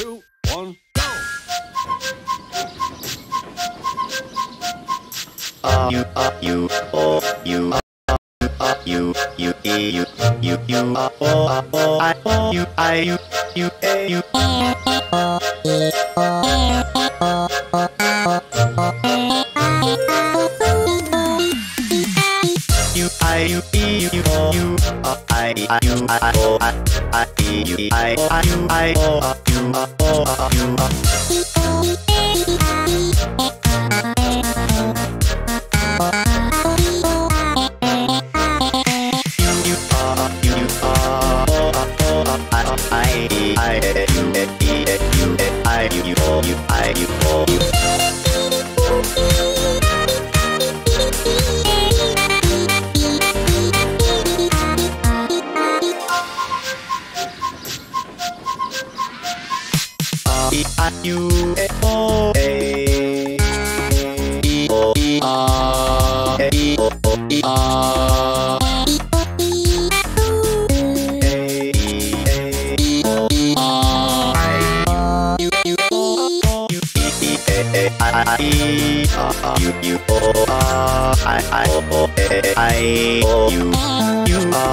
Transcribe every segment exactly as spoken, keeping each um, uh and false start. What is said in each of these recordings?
two, one, go! Uh, you, uh, you, oh, you, uh, uh, you, you, e, you, you, you, uh, oh, uh, oh, I, oh, you, I, you, you, a, you, you, I, you, e, you, oh, you, uh, I, I, you, I, oh, I, I, e, you, e, I, oh, I, you, I, oh, uh, you, uh, oh, uh, you, uh. You, oh, a, e, o, e, ah, e, o, o, e, ah, a, e, a, o, e, ah, I, you, you, o, you, e, e, a, a, I, I, ah, you, you, o, ah, I, I, o, o, a, I, o, you, you, ah.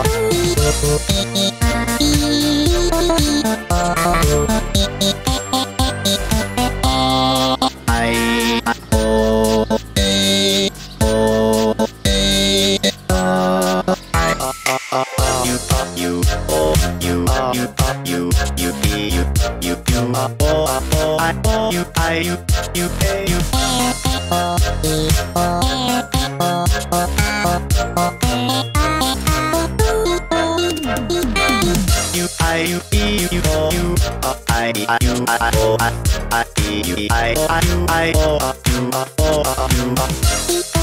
I, you, I, O, I, I, E, U, I, I, I, O, you, O, you,